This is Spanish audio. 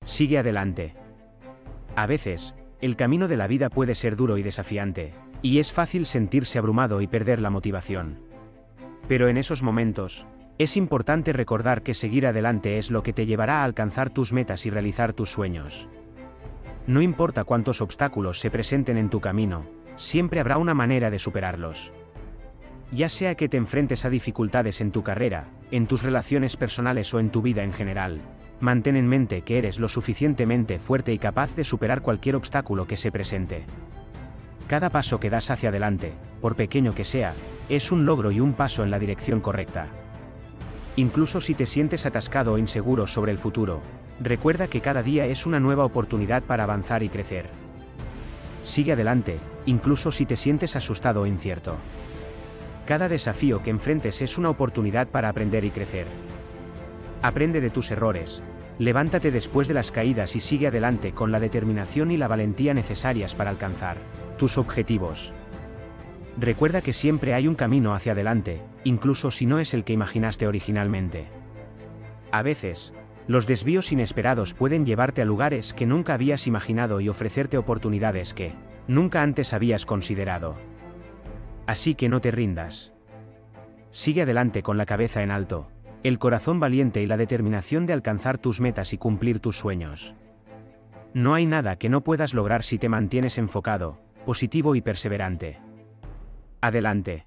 Sigue adelante. A veces, el camino de la vida puede ser duro y desafiante, y es fácil sentirse abrumado y perder la motivación. Pero en esos momentos, es importante recordar que seguir adelante es lo que te llevará a alcanzar tus metas y realizar tus sueños. No importa cuántos obstáculos se presenten en tu camino, siempre habrá una manera de superarlos. Ya sea que te enfrentes a dificultades en tu carrera, en tus relaciones personales o en tu vida en general, mantén en mente que eres lo suficientemente fuerte y capaz de superar cualquier obstáculo que se presente. Cada paso que das hacia adelante, por pequeño que sea, es un logro y un paso en la dirección correcta. Incluso si te sientes atascado o inseguro sobre el futuro, recuerda que cada día es una nueva oportunidad para avanzar y crecer. Sigue adelante, incluso si te sientes asustado o incierto. Cada desafío que enfrentes es una oportunidad para aprender y crecer. Aprende de tus errores, levántate después de las caídas y sigue adelante con la determinación y la valentía necesarias para alcanzar tus objetivos. Recuerda que siempre hay un camino hacia adelante, incluso si no es el que imaginaste originalmente. A veces, los desvíos inesperados pueden llevarte a lugares que nunca habías imaginado y ofrecerte oportunidades que nunca antes habías considerado. Así que no te rindas. Sigue adelante con la cabeza en alto, el corazón valiente y la determinación de alcanzar tus metas y cumplir tus sueños. No hay nada que no puedas lograr si te mantienes enfocado, positivo y perseverante. Adelante.